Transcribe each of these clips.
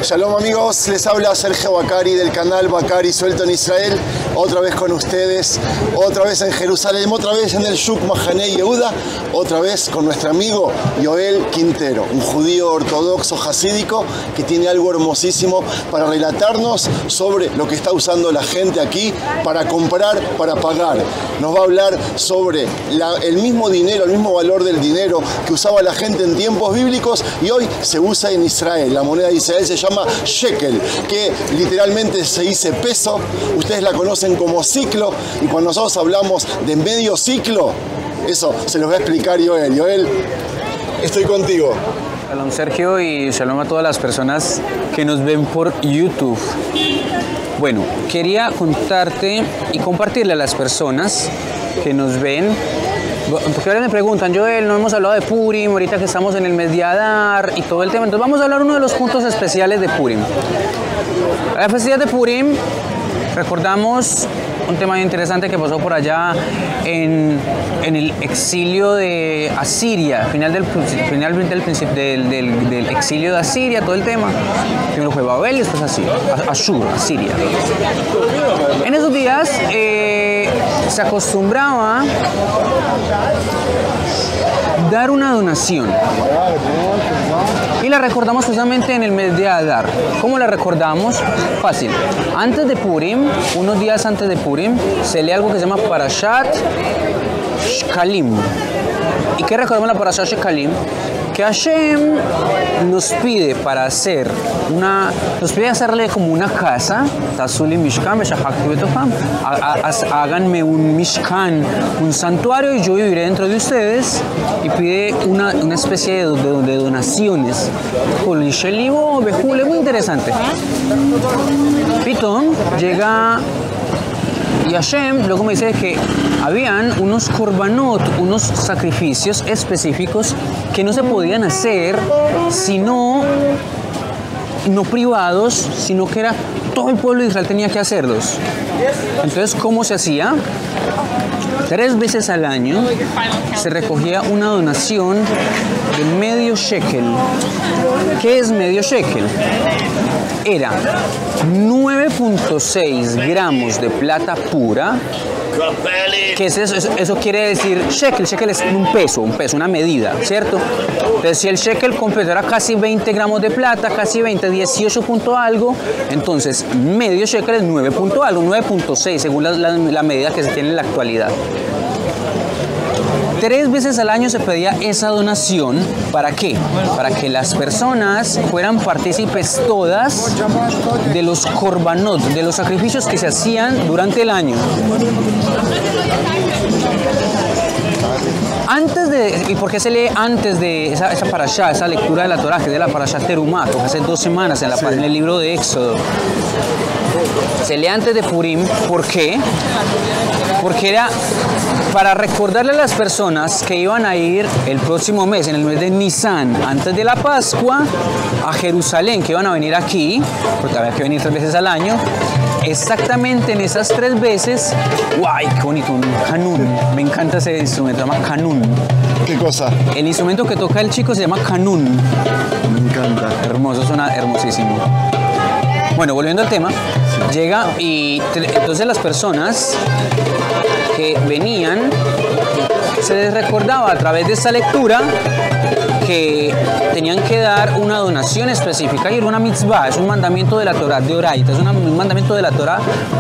Shalom amigos, les habla Sergio Bacari del canal Bacari Suelto en Israel, otra vez con ustedes, otra vez en Jerusalén, otra vez en el Shuk Mahané Yehuda, otra vez con nuestro amigo Yoel Quintero, un judío ortodoxo hasídico que tiene algo hermosísimo para relatarnos sobre lo que está usando la gente aquí para comprar, para pagar. Nos va a hablar sobre el mismo dinero, el mismo valor del dinero que usaba la gente en tiempos bíblicos y hoy se usa en Israel. La moneda de Israel se llama shekel, que literalmente se dice peso. Ustedes la conocen como ciclo, y cuando nosotros hablamos de medio ciclo, eso se los va a explicar Yoel. Yoel, estoy contigo. Shalom Sergio y shalom a todas las personas que nos ven por YouTube. Bueno, quería contarte y compartirle a las personas que nos ven, porque ahora me preguntan, Joel, no hemos hablado de Purim, ahorita que estamos en el mes de Adar y todo el tema, entonces vamos a hablar uno de los puntos especiales de Purim. La festividad de Purim, recordamos un tema interesante que pasó por allá en el exilio de Asiria, finalmente del exilio de Asiria, todo el tema. Primero fue Babel y después Asiria. En esos días se acostumbraba dar una donación. Y la recordamos justamente en el mes de Adar. ¿Cómo la recordamos? Fácil. Antes de Purim, unos días antes de Purim, se lee algo que se llama Parashat Shekalim. ¿Y qué recordamos la Parashat Shekalim? Que Hashem nos pide hacerle como una casa, háganme un mishkan, un santuario, y yo viviré dentro de ustedes, y pide una especie de donaciones. Muy interesante. Pitón llega y Hashem luego me dice que habían unos korbanot, unos sacrificios específicos que no se podían hacer sino no privados, sino que era todo el pueblo de Israel tenía que hacerlos. Entonces, ¿cómo se hacía? 3 veces al año se recogía una donación de medio shekel. ¿Qué es medio shekel? Era 9.6 gramos de plata pura. ¿Qué es eso? Eso quiere decir shekel. Shekel es un peso, una medida, ¿cierto? Entonces, si el shekel completo era casi 20 gramos de plata, casi 20, 18 punto algo, entonces medio shekel es 9 punto algo, 9.6 según la medida que se tiene en la actualidad. 3 veces al año se pedía esa donación. ¿Para qué? Para que las personas fueran partícipes todas de los korbanot, de los sacrificios que se hacían durante el año. ¿Y por qué se lee antes de esa parashá, esa lectura de la Torah, que es de la parashá Terumá, que hace 2 semanas en el libro de Éxodo? Se lee antes de Purim. ¿Por qué? Porque era para recordarle a las personas que iban a ir el próximo mes, en el mes de Nisan, antes de la Pascua, a Jerusalén, que iban a venir aquí, porque había que venir 3 veces al año. Exactamente en esas 3 veces, ¡guay! ¡Qué bonito! Un kanun. Me encanta ese instrumento, se llama kanun. ¿Qué cosa? El instrumento que toca el chico se llama kanun. Me encanta. Hermoso, suena hermosísimo. Bueno, volviendo al tema, llega y entonces las personas que venían, se les recordaba a través de esta lectura que tenían que dar una donación específica, y era una mitzvah, es un mandamiento de la Torah, de Oraita, es un mandamiento de la Torah.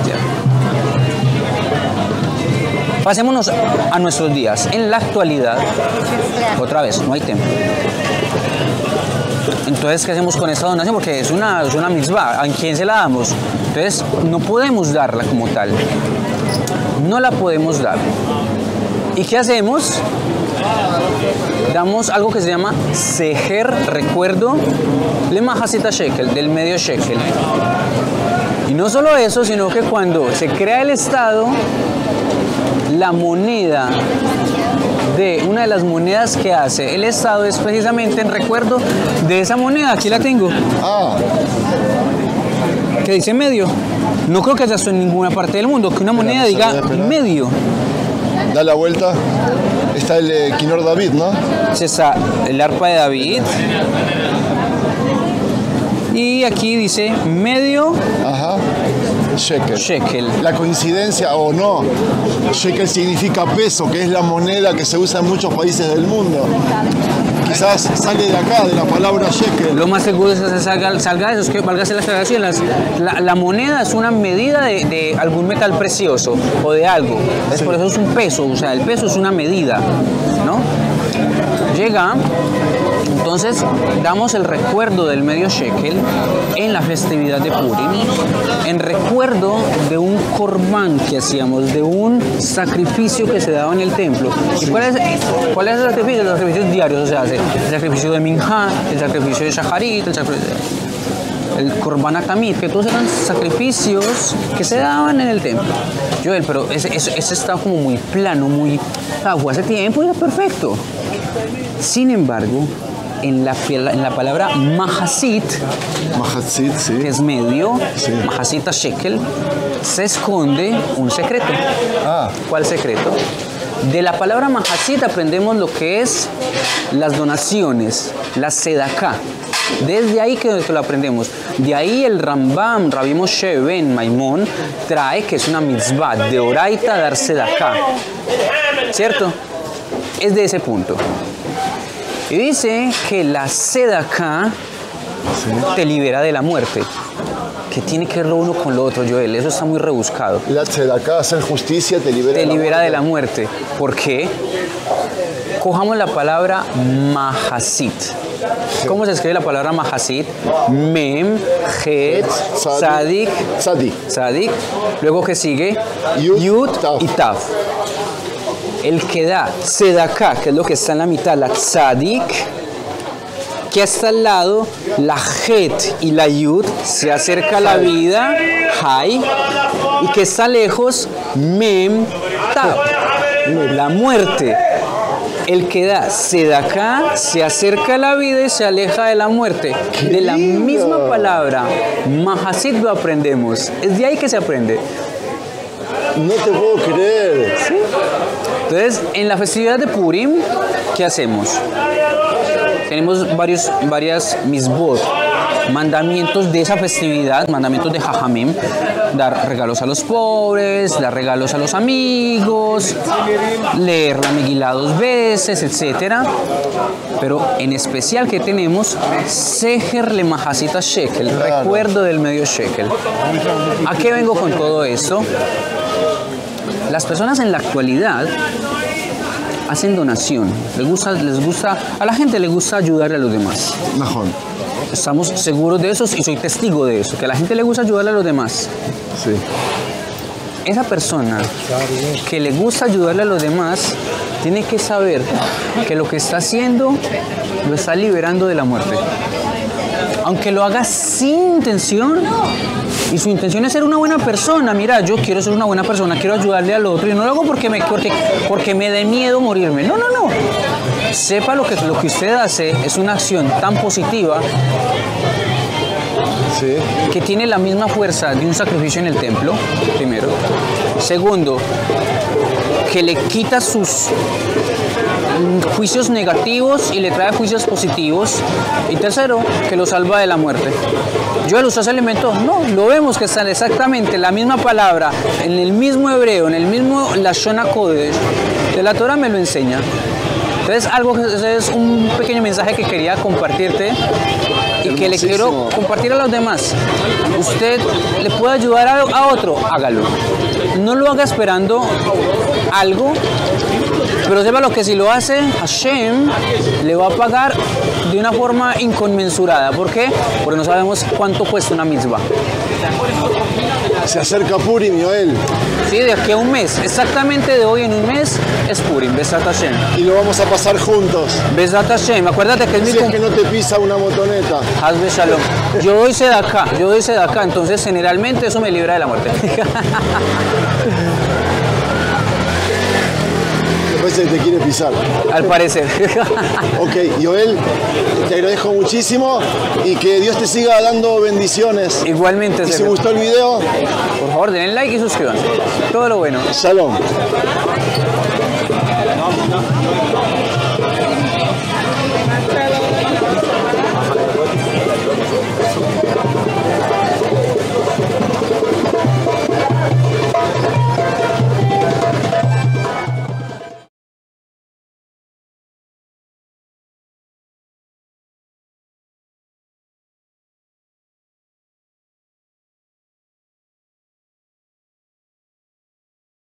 Pasémonos a nuestros días. En la actualidad, otra vez, no hay templo. Entonces, ¿qué hacemos con esta donación? Porque es una mitzvah, ¿a quién se la damos? Entonces, no podemos darla como tal. No la podemos dar. ¿Y qué hacemos? Damos algo que se llama seher, recuerdo, le mahasita shekel, del medio shekel. Y no solo eso, sino que cuando se crea el Estado, la moneda una de las monedas que hace el Estado es precisamente en recuerdo de esa moneda. Aquí la tengo. Que dice medio. No creo que haya esto en ninguna parte del mundo, que una moneda diga medio. Da la vuelta. Está el Kinor David, ¿no? Está el arpa de David. Y aquí dice medio Ajá. Shekel. shekel. La coincidencia o no, shekel significa peso, que es la moneda que se usa en muchos países del mundo. Quizás sale de acá, de la palabra shekel. Lo más seguro es que salga de eso, es que valga la aclaración. La moneda es una medida de algún metal precioso o de algo. Es por eso es un peso, o sea, el peso es una medida, ¿no? Llega, entonces damos el recuerdo del medio shekel en la festividad de Purim, en recuerdo de un corbán que hacíamos, de un sacrificio que se daba en el templo. ¿Y cuál es el sacrificio? Los sacrificios diarios, o sea, el sacrificio de Minjá, el sacrificio de Shacharit, el Korban Atamid, que todos eran sacrificios que se daban en el templo. Joel, pero ese está como muy plano, muy fue hace tiempo y era perfecto. Sin embargo, en la palabra mahasit, Sí. que es medio, Sí. mahasita shekel, se esconde un secreto. Ah, ¿Cuál secreto? De la palabra mahasit aprendemos lo que es las donaciones, la sedaká. Desde ahí que lo aprendemos. De ahí el Rambam, Rabbi Moshe ben Maimón, trae que es una mitzvah de oraita dar sedaká. ¿Cierto? Es de ese punto. Y dice que la sedaká te libera de la muerte. ¿Qué tiene que ver lo uno con lo otro, Joel? Eso está muy rebuscado. la tzedakah, hacer justicia, te libera. Te de la libera muerte. de la muerte. ¿Por qué? Cojamos la palabra mahasit. ¿Cómo se escribe la palabra mahasit? Mem, het, sadik, sadik. Luego que sigue yud y tav. El que da sedaká, que es lo que está en la mitad, la tzadik, que está al lado, la het y la yud, se acerca a la vida, hay, y que está lejos, mem, tav, la muerte. El que da sedaká se acerca a la vida y se aleja de la muerte. De la misma palabra, mahasit lo aprendemos. Es de ahí que se aprende. No te puedo creer. ¿Sí? Entonces, en la festividad de Purim, ¿qué hacemos? Tenemos varias misbot, mandamientos de esa festividad, mandamientos de Jajamim, dar regalos a los pobres, dar regalos a los amigos, leer la Megilá 2 veces, etc. Pero en especial que tenemos Seher le Mahasita Shekel, recuerdo del medio shekel. ¿A qué vengo con todo esto? Las personas en la actualidad hacen donación, a la gente le gusta ayudar a los demás. Najón. Estamos seguros de eso y soy testigo de eso, que a la gente le gusta ayudar a los demás. Sí. Esa persona que le gusta ayudarle a los demás tiene que saber que lo que está haciendo lo está liberando de la muerte. Aunque lo haga sin intención, y su intención es ser una buena persona. Mira, yo quiero ser una buena persona, quiero ayudarle al otro y no lo hago porque me dé miedo morirme. No. Sepa lo que usted hace es una acción tan positiva, Sí. que tiene la misma fuerza de un sacrificio en el templo, primero. Segundo, que le quita sus juicios negativos y le trae juicios positivos. Y tercero, que lo salva de la muerte. ¿Joel, usted se alimentó? No, lo vemos que están exactamente la misma palabra, en el mismo hebreo, en el mismo Lashon HaKodesh. De la Torah me lo enseña. Entonces, ese es un pequeño mensaje que quería compartirte y que le quiero compartir a los demás. Usted le puede ayudar a otro, hágalo. No lo haga esperando algo, pero sepa lo que si lo hace, Hashem le va a pagar de una forma inconmensurada. ¿Por qué? Porque no sabemos cuánto cuesta una mitzvah. Se acerca Purim, Joel. Sí, de aquí a un mes, exactamente de hoy en un mes es Purim, Besat Hashem. Y lo vamos a pasar juntos. Besat Hashem, acuérdate que es mi Si es que no te pisa una motoneta. Hazbe Shalom. Yo doy sedaká, entonces generalmente eso me libra de la muerte. Después se te quiere pisar. Al parecer. Ok, Joel, te agradezco muchísimo y que Dios te siga dando bendiciones. Igualmente, Y si Sergio. gustó el video, Por favor, denle like y suscríbanse. Todo lo bueno. shalom.